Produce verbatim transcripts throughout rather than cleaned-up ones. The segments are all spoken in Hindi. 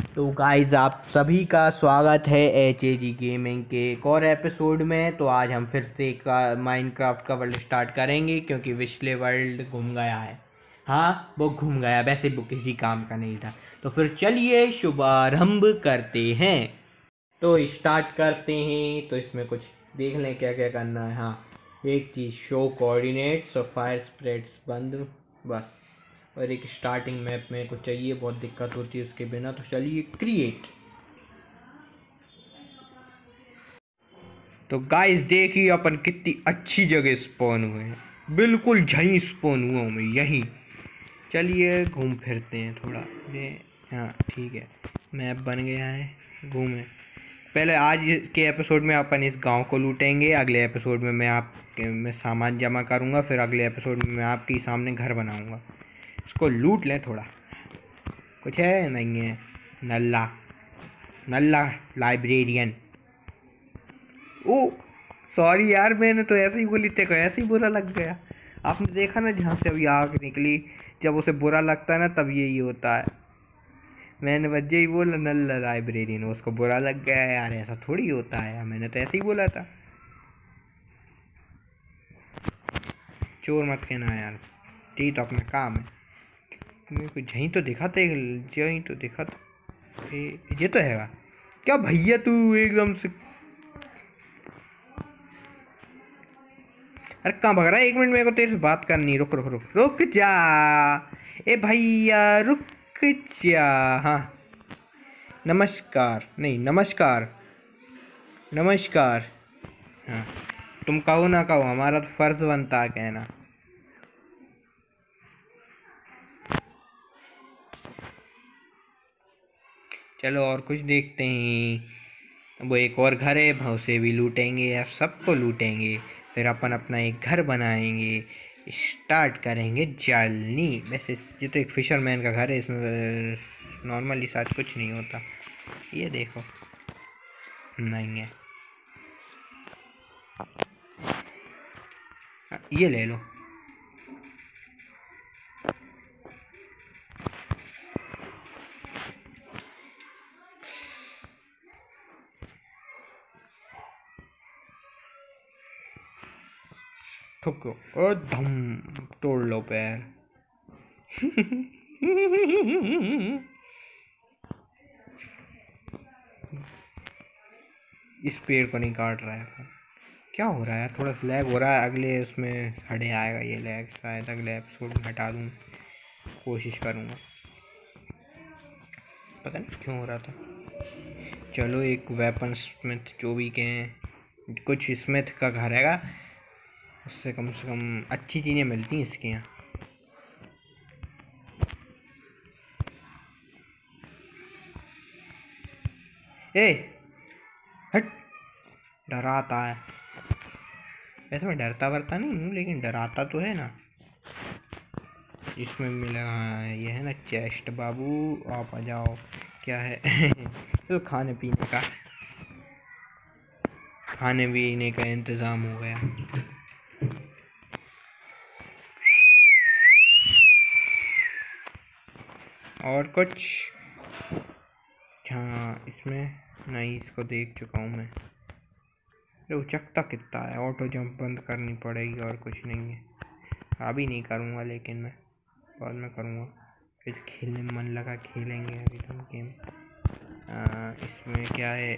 तो गाइज आप सभी का स्वागत है एच ए जी गेमिंग के एक और एपिसोड में। तो आज हम फिर से एक माइनक्राफ्ट का वर्ल्ड स्टार्ट करेंगे क्योंकि पिछले वर्ल्ड घूम गया है। हाँ, वो घूम गया, वैसे वो किसी काम का नहीं था। तो फिर चलिए शुभारंभ करते हैं। तो स्टार्ट करते हैं। तो इसमें कुछ देख लें क्या क्या करना है। हाँ, एक चीज़, शो कोऑर्डिनेट्स और फायर स्प्रेड्स बंद, बस। और एक स्टार्टिंग मैप में कुछ चाहिए, बहुत दिक्कत होती है उसके बिना। तो चलिए क्रिएट। तो गाइस देखिए अपन कितनी अच्छी जगह स्पॉन हुए हैं, बिल्कुल यहीं स्पॉन हुआ हूँ मैं, यहीं। चलिए घूम फिरते हैं थोड़ा ये। हाँ ठीक है, मैप बन गया है, घूमें। पहले आज के एपिसोड में अपन इस गांव को लूटेंगे, अगले एपिसोड में मैं आप मैं सामान जमा करूंगा, फिर अगले एपिसोड में मैं आपके सामने घर बनाऊंगा। इसको लूट लें थोड़ा। कुछ है नहीं है। नल्ला नल्ला लाइब्रेरियन। ओ सॉरी यार, मैंने तो ऐसे ही बोली थे, ऐसे ही बुरा लग गया। आपने देखा ना जहाँ से अभी आग निकली, जब उसे बुरा लगता है ना तब यही होता है। मैंने बच्चे ही बोला नल्ला लाइब्रेरियन, उसको बुरा लग गया यार, ऐसा थोड़ी होता है यार, मैंने तो ऐसे ही बोला था। चोर मत कहना यार, ठीक तो अपना काम है। मेरे को यहीं तो दिखा था, यहीं तो दिखा था। ये, ये तो है क्या भैया, तू एकदम से। अरे कहाँ भग रहा है? एक मिनट, मेरे को तेरे से बात करनी। रुक रुक रुक रुक जा, ए भैया रुक जा। हाँ नमस्कार, नहीं नमस्कार, नमस्कार। हाँ, तुम कहो ना कहो, हमारा तो फर्ज बनता है कहना। चलो और कुछ देखते हैं। वो एक और घर है, उसे भी लूटेंगे या सबको लूटेंगे, फिर अपन अपना एक घर बनाएंगे, स्टार्ट करेंगे जर्नी। वैसे ये तो एक फिशरमैन का घर है, इसमें नॉर्मली शायद कुछ नहीं होता। ये देखो, नहीं है। ये ले लो। ठुको और धम, तोड़ लो पैर। इस पेड़ को नहीं काट रहा है, क्या हो रहा है यार? थोड़ा सा लैग हो रहा है, अगले उसमें हटे आएगा ये लैग, शायद अगले एपिसोड में हटा दूँ, कोशिश करूँगा। पता नहीं क्यों हो रहा था। चलो एक वेपन स्मिथ जो भी कहें, कुछ स्मिथ का घर हैगा, उससे कम से कम अच्छी चीज़ें मिलती हैं इसके यहाँ। ए हट, डराता है। वैसे मैं डरता वरता नहीं हूँ, लेकिन डराता तो है ना। इसमें मिला ये है ना चेस्ट। बाबू आप आ जाओ। क्या है? तो खाने पीने का, खाने पीने का इंतज़ाम हो गया। और कुछ? हाँ इसमें नहीं, इसको देख चुका हूँ मैं। तो चकता कितना है, ऑटो जंप बंद करनी पड़ेगी, और कुछ नहीं है। अभी नहीं करूँगा, लेकिन मैं बाद में करूँगा, फिर खेलने में मन लगा खेलेंगे अभी तो गेम। आ, इसमें क्या है?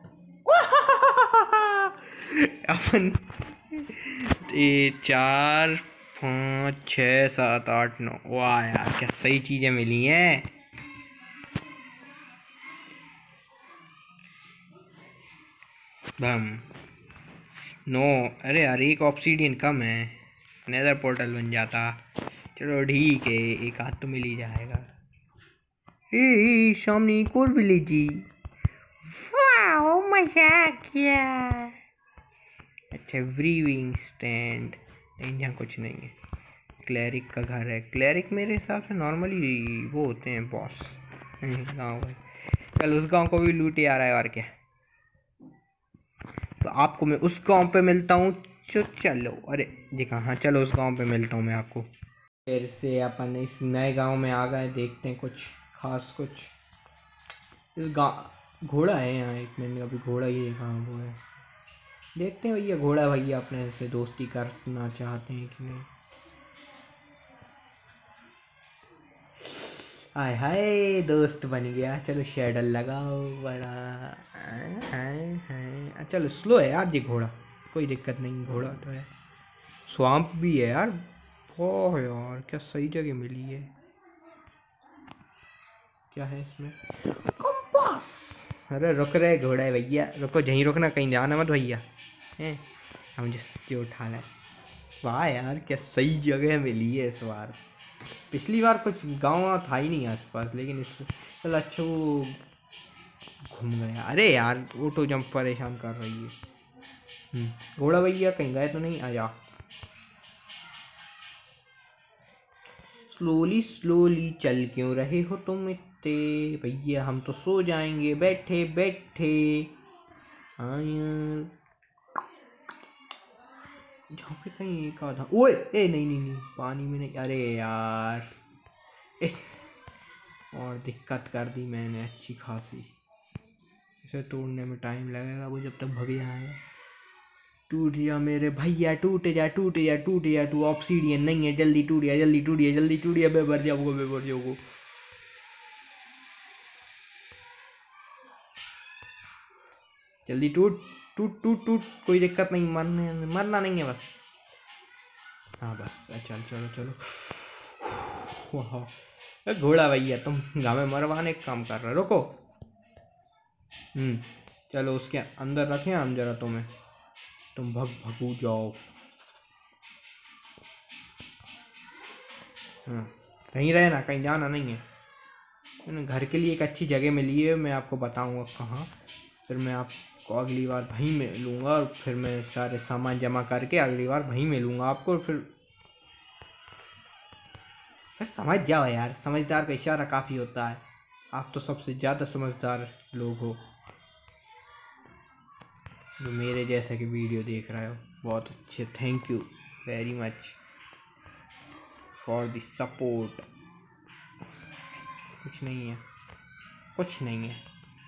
अपन ये चार पाँच छः सात आठ नौ, वाह यार क्या सही चीज़ें मिली हैं। बम नो, अरे यार एक ऑब्सीडियन कम है, नेदर पोर्टल बन जाता। चलो ठीक है, एक हाथ तो मिल ही जाएगा। ए सामने एक और विलेजी। वाओ मजा आ गया। अच्छा ब्रीविंग स्टैंड, यहाँ कुछ नहीं है। क्लैरिक का घर है। क्लैरिक मेरे हिसाब से नॉर्मली वो होते हैं बॉस गाँव में। चल उस गांव को भी लूटे आ रहा है, और क्या। तो आपको मैं उस गांव पे मिलता हूँ। चलो, अरे जी हाँ, चलो उस गांव पे मिलता हूँ मैं आपको। फिर से अपन इस नए गांव में आ गए, देखते हैं कुछ खास कुछ। इस गा घोड़ा है यहाँ एक, मैंने अभी घोड़ा ही देखा वो है। देखते हैं भैया घोड़ा भैया अपने से दोस्ती करना चाहते हैं कि नहीं। हाय हाय दोस्त बन गया। चलो शेडल लगाओ बड़ा। हाय हाय चलो स्लो है यार ये घोड़ा, कोई दिक्कत नहीं, घोड़ा तो है। स्वाम्प भी है यार। ओह यार क्या सही जगह मिली है। क्या है इसमें? कंपास। अरे रुक रहे घोड़ा है भैया, रुको यहीं रुकना, कहीं जाना मत भैया। हैं हम जिससे उठा लें। वाह यार क्या सही जगह मिली है इस बार। पिछली बार कुछ गाँव था ही नहीं आसपास, लेकिन इस चल अच्छा वो घूम गया। अरे यार ऑटो जंप परेशान कर रही है। हम्म, घोड़ा भैया कहीं गए तो नहीं? आ जा। स्लोली स्लोली चल क्यों रहे हो तुम इतने भैया, हम तो सो जाएंगे बैठे बैठे। हाँ यार जहाँ पे कहीं एक आधा, ओए ए नहीं नहीं नहीं पानी में नहीं। अरे यार ए, और दिक्कत कर दी मैंने अच्छी खासी। इसे तोड़ने में टाइम लगेगा, वो जब तक भगे आएगा। टूट जा मेरे भैया, टूट जा टूट जा टूट जा, तू ऑब्सीडियन नहीं है, जल्दी टूट जा जल्दी टूट जा जल्दी टूट जा, मैं मर जाऊंगा मैं मर जाऊंगा। जल्दी टूट टूट टूट टूट, कोई दिक्कत नहीं, मरने मरना नहीं है बस। हाँ बस चल चलो चलो। वाह घोड़ा भैया तुम हमें मरवाने का काम कर रहे हो, रुको। हम्म चलो उसके अंदर रखें हम जरा तुम्हें, तुम भग भगू जाओ। हाँ कहीं रहे ना, कहीं जाना नहीं है। मैंने घर के लिए एक अच्छी जगह मिली है, मैं आपको बताऊंगा कहाँ। फिर मैं आपको अगली बार वहीं मिलूंगा, और फिर मैं सारे सामान जमा करके अगली बार वहीं मिलूंगा आपको। फिर फिर समझ जाओ यार, समझदार का इशारा काफ़ी होता है। आप तो सबसे ज़्यादा समझदार लोग हो जो मेरे जैसे की वीडियो देख रहे हो। बहुत अच्छे, thank you very much for the support. कुछ नहीं है कुछ नहीं है,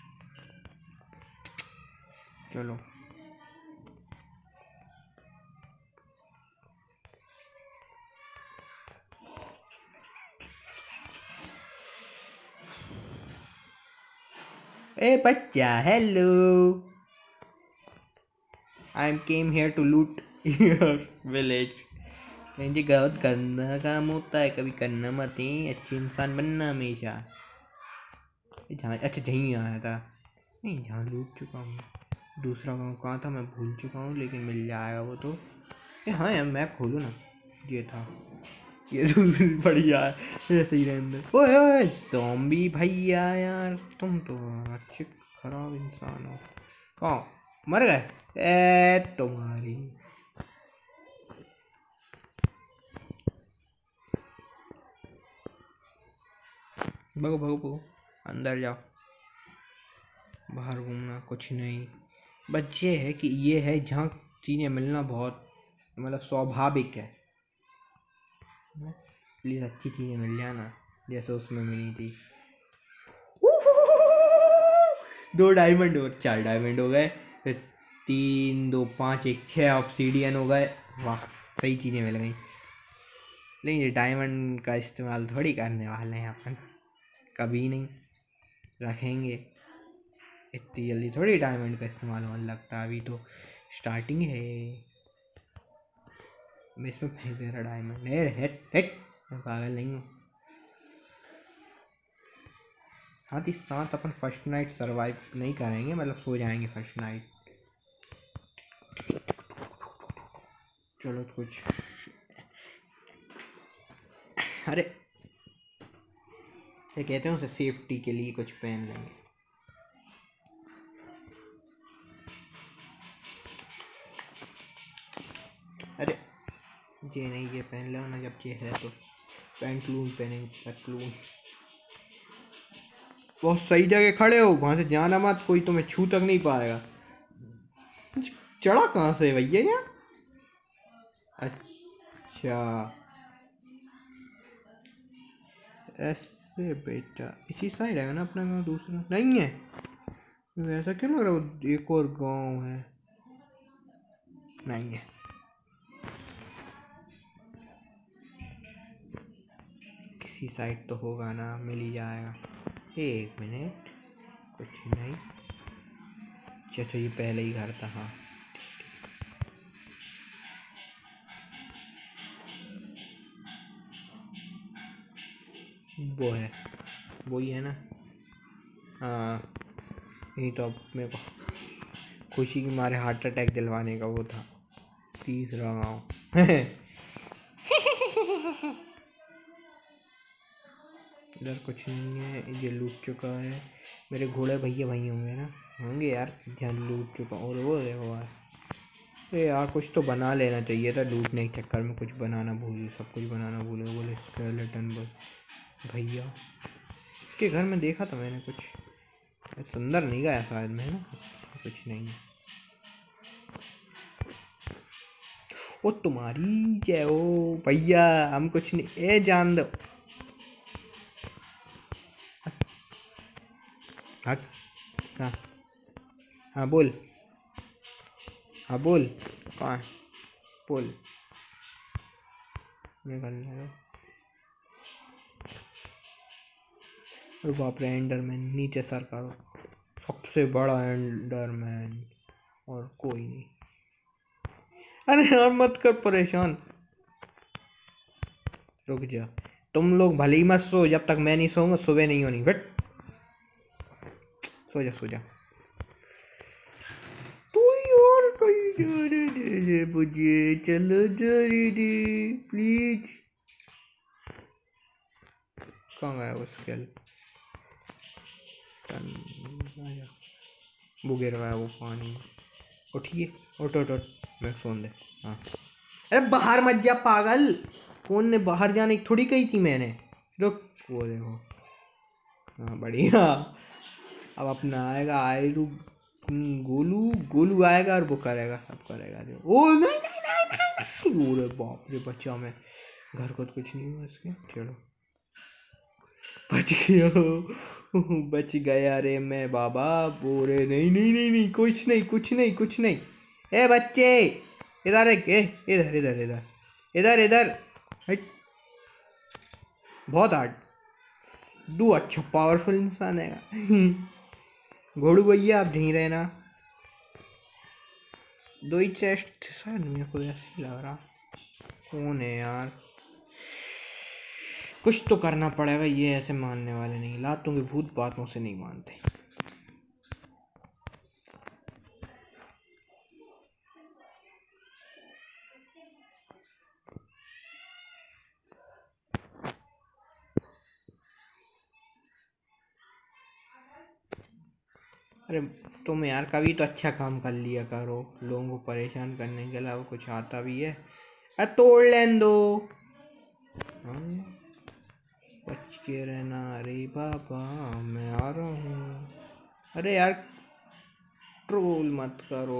चलो। ए बच्चा hello, I am came here to loot your village. जी बहुत गंदा काम होता है, कभी करना मत ही, अच्छे इंसान बनना हमेशा। जहाँ अच्छा जहीं आया था, नहीं जहाँ लूट चुका हूँ। दूसरा गाँव कहाँ था मैं भूल चुका हूँ, लेकिन मिल जाएगा वो तो। ए हाँ यार मैप खोलो ना, ये था, ये दूसरी बढ़िया है, ऐसे ही रहने दो। ओए ओए ज़ॉम्बी भैया यार तुम तो अच्छे खराब इंसान हो। कहाँ मर गए? ए तुम्हारी भगो भगो भगो, अंदर जाओ। बाहर घूमना कुछ नहीं, बस ये है कि ये है जहाँ चीज़ें मिलना बहुत मतलब स्वाभाविक है। प्लीज़ अच्छी चीज़ें मिल जाना जैसे उसमें मिली थी। दो डायमंड और चार डायमंड हो गए, फिर तीन दो पाँच एक छः ऑब्सीडियन हो गए। वाह सही चीज़ें मिल गई। लेकिन ये डायमंड का इस्तेमाल थोड़ी करने वाले हैं अपन, कभी नहीं रखेंगे। इतनी जल्दी थोड़ी डायमंड का इस्तेमाल होने लगता, अभी तो स्टार्टिंग है। मैं इसमें फेंक दे रहा डायमंड, हेट हेट मैं पागल नहीं हूँ। हाँ इस साथ अपन फर्स्ट नाइट सरवाइव नहीं करेंगे, मतलब सो जाएंगे फर्स्ट नाइट। चलो कुछ, अरे ये कहते हैं उसे सेफ्टी के लिए कुछ पहन लेंगे। अरे ये नहीं, ये पहन लो ना, जब ये है तो पैंटलून पहनेंगे पैंटलून। बहुत सही जगह खड़े हो, वहां से जाना मत, कोई तुम्हें छू तक नहीं पाएगा। चढ़ा कहाँ से भैया यहाँ? अच्छा अरे बेटा इसी साइड है ना अपना गांव, दूसरा नहीं है? वैसा क्यों लग रहा है एक और गांव है? नहीं है। किसी साइड तो होगा ना, मिल ही जाएगा। एक मिनट, कुछ नहीं। अच्छा ये पहले ही घर था। हाँ वो है, वही है ना। हाँ यही तो। अब मेरे को खुशी के मारे हार्ट अटैक दिलवाने का वो था। तीसरा गाँव इधर कुछ नहीं है, ये लूट चुका है। मेरे घोड़े भैया वहीं होंगे ना, होंगे यार जहाँ लूट चुका। और वो देखो यार, अरे यार कुछ तो बना लेना चाहिए था, लूटने के चक्कर में कुछ बनाना भूल, सब कुछ बनाना भूले। बोले स्केलेटन बस भैया, इसके घर में देखा था मैंने कुछ, सुंदर नहीं गया शायद में ना, कुछ नहीं। वो तुम्हारी जय हो भैया, हम कुछ नहीं। ए जान दो। हाँ हाँ हाँ बोल। हाँ बोल कहाँ है? बोल। निकल रहे। अरे बाप रे, एंडरमैन नीचे सर करो, सबसे बड़ा एंडरमैन और कोई नहीं। अरे यार मत कर परेशान, रुक जा। तुम लोग भले ही मत सो, जब तक मैं नहीं सोऊंगा सुबह नहीं होनी। बट सो जा सो जा। तू यार कहीं जाने दे मुझे, चलो जाने दे प्लीज। कहाँ गया वो स्केल? वो गिर रहा है वो पानी। उठिए, उठ उठ उठ, मैं फोन दे। हाँ अरे बाहर मत जा पागल, कौन ने बाहर जाने की थोड़ी कही थी मैंने। रुक, वो देखो। हाँ बढ़िया, अब अपना आएगा आयरू गोलू, गोलू आएगा और वो करेगा, सब करेगा जो। ओ नहीं नहीं नहीं नहीं, अरे बाप रे बच्चा, मैं घर को तो कुछ नहीं हुआ इसके। चलो बच गया, बच गया रे मैं बाबा। बोरे नहीं नहीं नहीं नहीं, कुछ नहीं कुछ नहीं कुछ नहीं। ए बच्चे इधर, एक इधर इधर इधर इधर इधर। बहुत हार्ड दो, अच्छा पावरफुल इंसान है घोड़ू भैया, आप यहीं रहना। दो ही चेस्ट शायद, मेरे को ऐसे लग रहा। कौन है यार, कुछ तो करना पड़ेगा, ये ऐसे मानने वाले नहीं। लातों के भूत बातों से नहीं मानते। अरे तुम यार कभी तो अच्छा काम कर लिया करो, लोगों को परेशान करने के अलावा कुछ आता भी है। अरे तोड़ लेन दो। बच के रहना, अरे बाबा मैं आ रहा हूँ। अरे यार ट्रोल मत करो,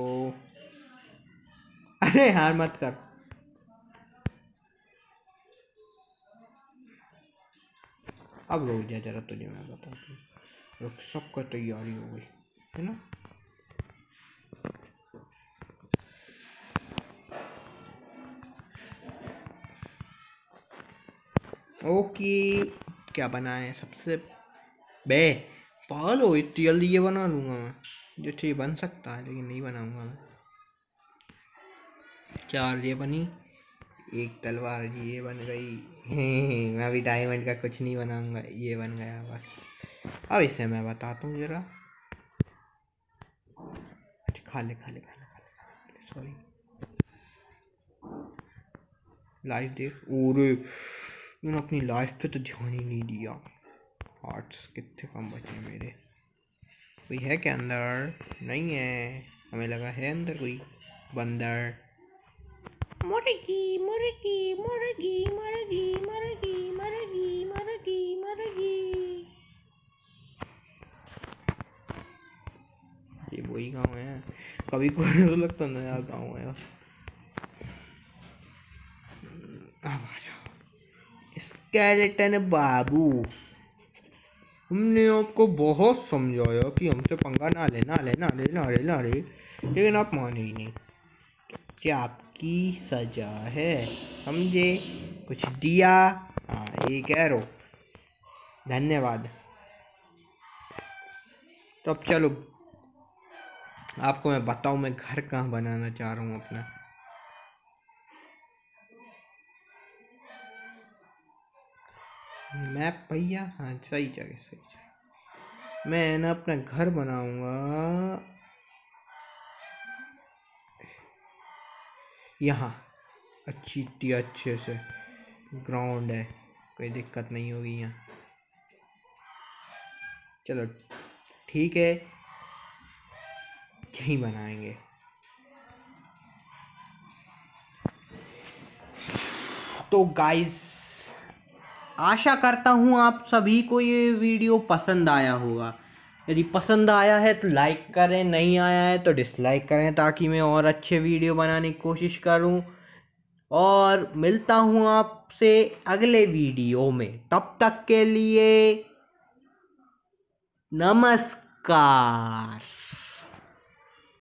अरे यार मत कर। अब रुक जा जरा, तुझे मैं बताता हूँ। रुक, सबका तैयारी हो गई है ना। ओके, क्या बनाए सबसे बे पागल हो, इतनी जल्दी ये बना लूँगा मैं? जो चाहिए बन सकता है लेकिन नहीं बनाऊंगा मैं। चार ये बनी, एक तलवार जी ये बन गई मैं अभी डायमंड का कुछ नहीं बनाऊंगा, ये बन गया बस। अब इसे मैं बताता हूँ जरा। अच्छा खा ले खा ले खा ले खा ले, सॉरी। लाइफ देख, और मैंने अपनी लाइफ पे तो ध्यान ही नहीं दिया। हार्ट्स कितने कम बचे मेरे। कोई है क्या अंदर? नहीं है, हमें लगा है अंदर कोई बंदर। मुर्गी मुर्गी मुर्गी मुर्गी मुर्गी मुर्गी मुर्गी मुर्गी। ये वही गाँव है, कभी कोई तो लगता नया गाँव है। अब आ जाओ स्केलेटन बाबू, हमने आपको बहुत समझाया कि हमसे पंगा ना ले ना ले ना ले ना ले ना ले, लेकिन आप माने ही नहीं। क्या आपकी सजा है, समझे? कुछ दिया? हाँ, एक एरो, धन्यवाद। तो अब चलो आपको मैं बताऊं मैं घर कहाँ बनाना चाह रहा हूँ अपना। मैप भैया, हाँ सही जगह सही जगह। मैं ना अपना घर बनाऊंगा यहाँ, अच्छी इतनी अच्छे से ग्राउंड है, कोई दिक्कत नहीं होगी यहाँ। चलो ठीक है, यहीं बनाएंगे। तो गाइस, आशा करता हूँ आप सभी को ये वीडियो पसंद आया होगा। यदि पसंद आया है तो लाइक करें, नहीं आया है तो डिसलाइक करें, ताकि मैं और अच्छे वीडियो बनाने की कोशिश करूँ। और मिलता हूँ आपसे अगले वीडियो में, तब तक के लिए नमस्कार।